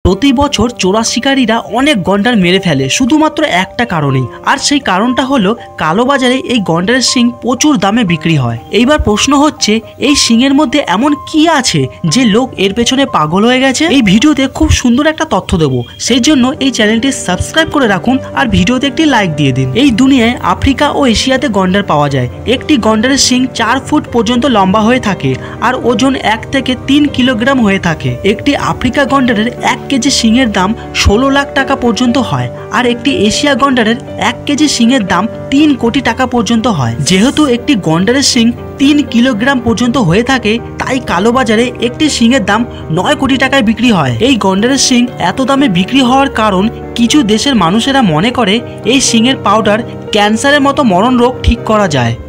প্রতি বছর চোরা শিকারীরা অনেক গন্ডার মেরে ফেলে শুধুমাত্র একটা কারণেই, আর সেই কারণটা হলো কালোবাজারে এই গন্ডারের শিং প্রচুর দামে বিক্রি হয়। এইবার প্রশ্ন হচ্ছে এই শিংয়ের মধ্যে এমন কি আছে যে লোক এর পেছনে পাগল হয়ে গেছে। এই ভিডিওতে খুব সুন্দর একটা তথ্য দেবো, সেই জন্য এই চ্যানেলটি সাবস্ক্রাইব করে রাখুন আর ভিডিওতে একটি লাইক দিয়ে দিন। এই দুনিয়ায় আফ্রিকা ও এশিয়াতে গন্ডার পাওয়া যায়। একটি গন্ডারের শিং 4 ফুট পর্যন্ত লম্বা হয়ে থাকে আর ওজন 1 থেকে 3 কিলোগ্রাম হয়ে থাকে। একটি আফ্রিকা গন্ডারের 1 কেজি শিংয়ের দাম 16 লাখ টাকা পর্যন্ত হয়, আর একটি এশিয়া গন্ডারের 1 কেজি শিংয়ের দাম 3 কোটি টাকা পর্যন্ত হয়। যেহেতু একটি গন্ডারের শিং 3 কিলোগ্রাম পর্যন্ত হয়ে থাকে, তাই কালোবাজারে একটি শিংয়ের দাম 9 কোটি টাকায় বিক্রি হয়। এই গন্ডারের শিং এত দামে বিক্রি হওয়ার কারণ কিছু দেশের মানুষেরা মনে করে এই শিংয়ের পাউডার ক্যান্সারের মতো মরণ রোগ ঠিক করা যায়।